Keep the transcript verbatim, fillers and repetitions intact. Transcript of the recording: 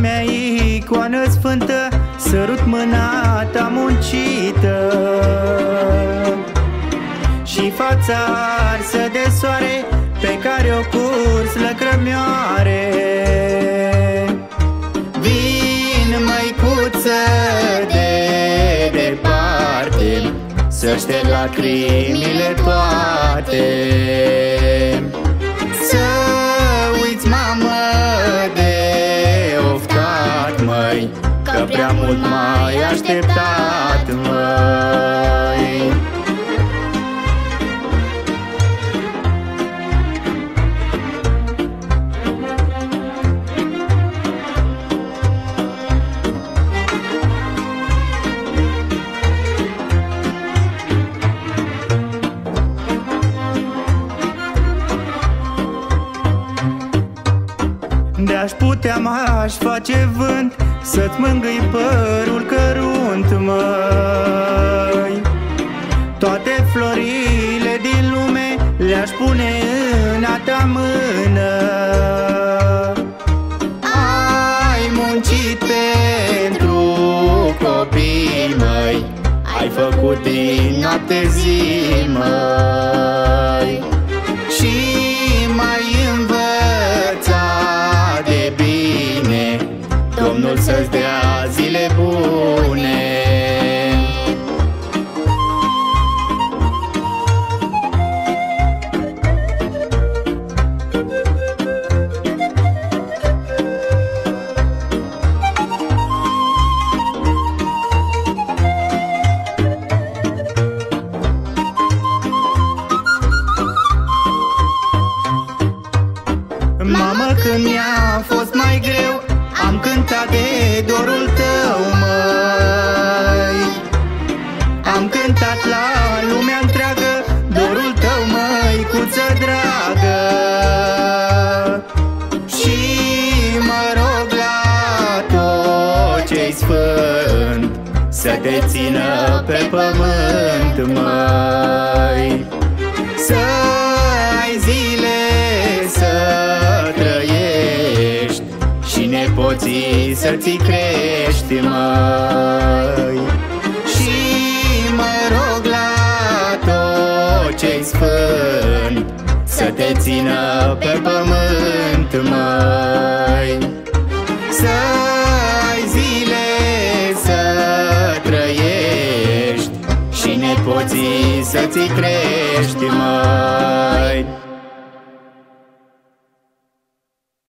mea icoană sfântă, sărut mâna ta muncită și fața arsă de soare pe care o curs lăcrămioare. Vin, măicuță, de departe, să șterg lacrimile toate. Să uiți, mamă, de oftat, măi, că prea mult m-ai așteptat, măi. De-aș putea m-aș face vânt să-ți mângâi părul cărunt, măi. Toate florile din lume le-aș pune în a ta mână. Ai muncit pentru copii, măi, ai făcut din noapte zi, măi, și mai învățat de bine Domnul să-ți dea zile bune. Mamă, când mi-a fost mai greu, am cântat de dorul tău, măi. Am cântat la lumea întreagă dorul tău, măicuță dragă. Și mă rog la tot ce-i sfânt să te țină pe pământ, măi. Să ai zile să trăiești și nepoții să ți crești, măi. Și mă rog la tot ce-i sfânt să te țină pe pământ, măi. Să ai zile să trăiești și nepoții să ți crești, măi.